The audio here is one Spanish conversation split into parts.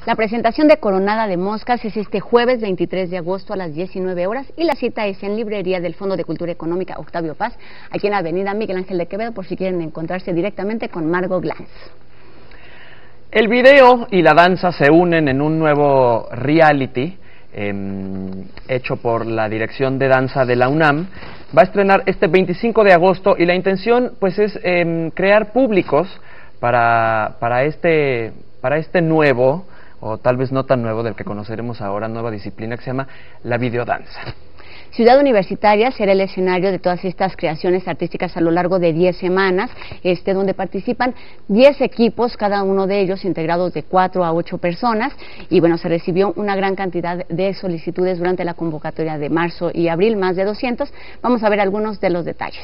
La presentación de Coronada de Moscas es este jueves 23 de agosto a las 19 horas y la cita es en Librería del Fondo de Cultura Económica Octavio Paz, aquí en la avenida Miguel Ángel de Quevedo, por si quieren encontrarse directamente con Margot Glantz. El video y la danza se unen en un nuevo reality hecho por la Dirección de Danza de la UNAM. Va a estrenar este 25 de agosto y la intención pues es crear públicos para este nuevo, o tal vez no tan nuevo, del que conoceremos ahora, nueva disciplina que se llama la videodanza. Ciudad Universitaria será el escenario de todas estas creaciones artísticas a lo largo de 10 semanas, donde participan 10 equipos, cada uno de ellos integrados de 4 a 8 personas, y bueno, se recibió una gran cantidad de solicitudes durante la convocatoria de marzo y abril, más de 200. Vamos a ver algunos de los detalles.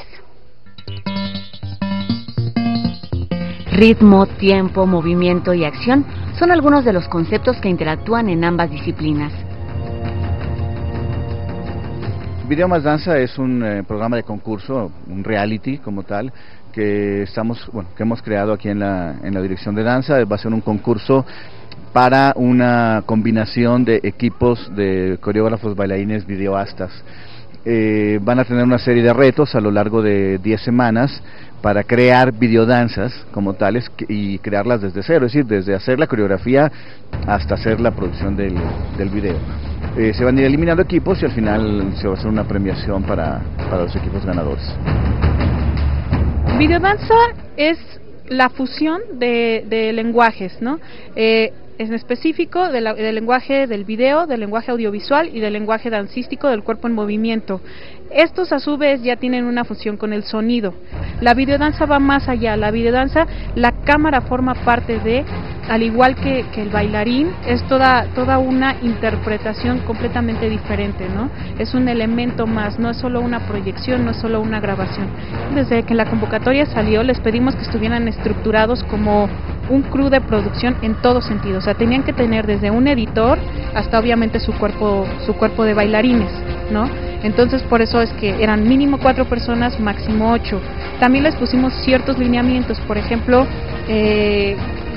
Ritmo, tiempo, movimiento y acción son algunos de los conceptos que interactúan en ambas disciplinas. Video más Danza es un programa de concurso, un reality como tal, que hemos creado aquí en la Dirección de Danza. Va a ser un concurso para una combinación de equipos de coreógrafos, bailarines, videoastas. Van a tener una serie de retos a lo largo de 10 semanas para crear videodanzas como tales y crearlas desde cero, es decir, desde hacer la coreografía hasta hacer la producción del video. Se van a ir eliminando equipos y al final se va a hacer una premiación para los equipos ganadores. Videodanza es la fusión de lenguajes, ¿no? En específico del lenguaje del video, del lenguaje audiovisual y del lenguaje dancístico del cuerpo en movimiento. Estos a su vez ya tienen una fusión con el sonido. La videodanza va más allá. La videodanza, la cámara forma parte de, al igual que el bailarín, es toda una interpretación completamente diferente, ¿no? Es un elemento más, no es solo una proyección, no es solo una grabación. Desde que la convocatoria salió, les pedimos que estuvieran estructurados como un crew de producción en todo sentido. O sea, tenían que tener desde un editor hasta obviamente su cuerpo de bailarines, ¿no? Entonces por eso es que eran mínimo 4 personas, máximo 8. También les pusimos ciertos lineamientos, por ejemplo, el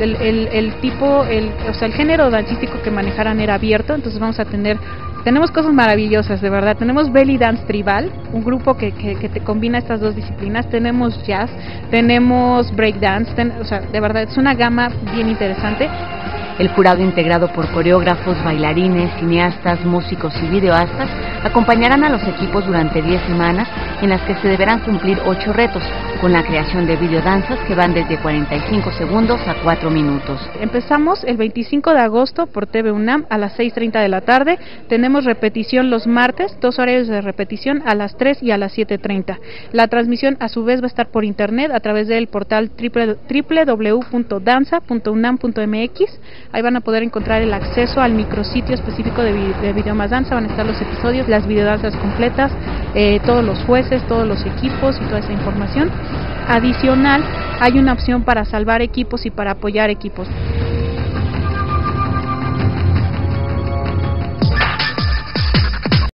género dancístico que manejaran era abierto, entonces tenemos cosas maravillosas, de verdad. Tenemos belly dance tribal, un grupo que te combina estas dos disciplinas. Tenemos jazz, tenemos break dance, de verdad es una gama bien interesante. El jurado, integrado por coreógrafos, bailarines, cineastas, músicos y videoastas, acompañarán a los equipos durante 10 semanas en las que se deberán cumplir 8 retos, con la creación de videodanzas que van desde 45 segundos a 4 minutos. Empezamos el 25 de agosto por TV UNAM a las 6:30 de la tarde. Tenemos repetición los martes, 2 horarios de repetición a las 3 y a las 7:30. La transmisión a su vez va a estar por internet a través del portal www.danza.unam.mx. Ahí van a poder encontrar el acceso al micrositio específico de Video más Danza. Van a estar los episodios, las videodanzas completas, todos los jueces, todos los equipos y toda esa información. Adicional, hay una opción para salvar equipos y para apoyar equipos.